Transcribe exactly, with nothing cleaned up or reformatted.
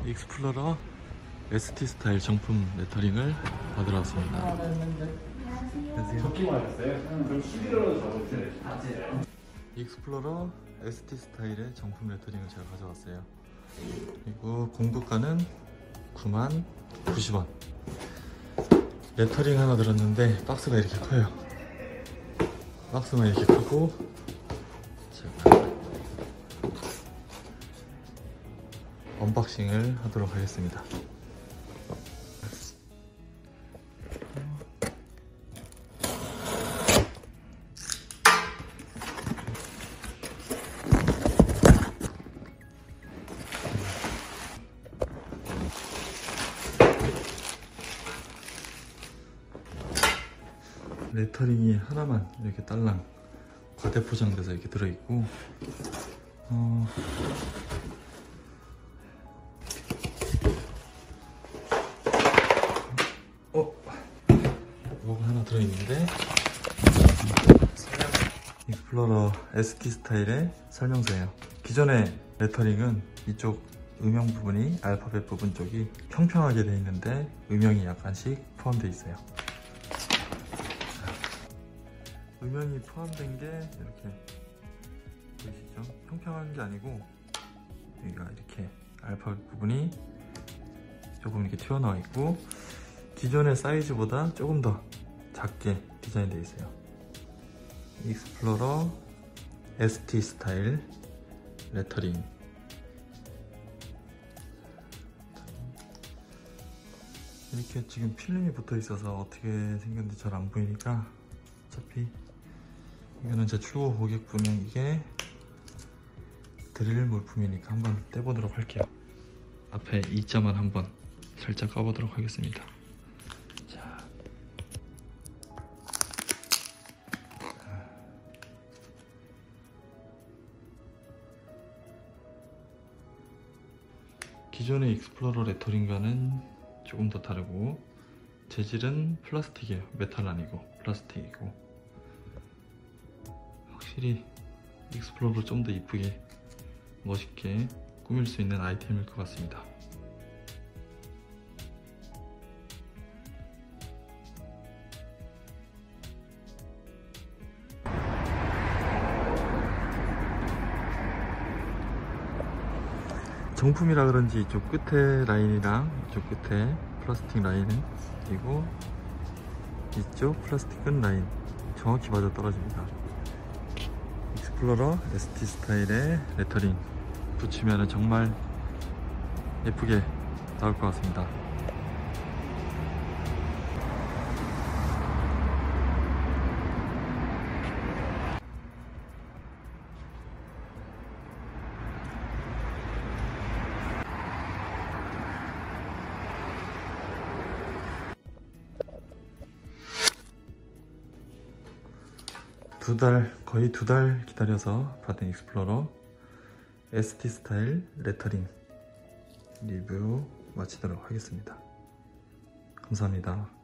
익스플로러 에스티 스타일 정품 레터링을 받으러 왔습니다. 안녕하세요. 익스플로러 에스티 스타일의 정품 레터링을 제가 가져왔어요. 그리고 공급가는 구만 구십 원. 레터링 하나 들었는데 박스가 이렇게 커요. 박스만 이렇게 크고, 제가 언박싱을 하도록 하겠습니다. 레터링이 하나만 이렇게 딸랑 과대 포장돼서 이렇게 들어있고, 어... 어? 뭐가 하나 들어있는데, 익스플로러 에스티 스타일의 설명서예요. 기존의 레터링은 이쪽 음영 부분이, 알파벳 부분 쪽이 평평하게 되어 있는데 음영이 약간씩 포함되어 있어요. 음영이 포함된 게 이렇게 보이시죠? 평평한 게 아니고 여기가 이렇게 알파벳 부분이 조금 이렇게 튀어나와 있고, 기존의 사이즈보다 조금 더 작게 디자인되어 있어요. 익스플로러 에스티 스타일 레터링. 이렇게 지금 필름이 붙어 있어서 어떻게 생겼는지 잘 안 보이니까, 어차피 이거는 제 출고 고객분에게 드릴 물품이니까 한번 떼보도록 할게요. 앞에 이 자만 한번 살짝 까보도록 하겠습니다. 자, 기존의 익스플로러 레터링과는 조금 더 다르고, 재질은 플라스틱이에요. 메탈 아니고 플라스틱이고, 확실히 익스플로러를 좀 더 이쁘게 멋있게 꾸밀 수 있는 아이템일 것 같습니다. 정품이라 그런지 이쪽 끝에 라인이랑 이쪽 끝에 플라스틱 라인은, 그리고 이쪽 플라스틱 끝 라인 정확히 맞아 떨어집니다. 익스플로러 에스티 스타일의 레터링 붙이면 정말 예쁘게 나올 것 같습니다. 두 달, 거의 두 달 기다려서 받은 익스플로러 에스티 스타일 레터링 리뷰 마치도록 하겠습니다. 감사합니다.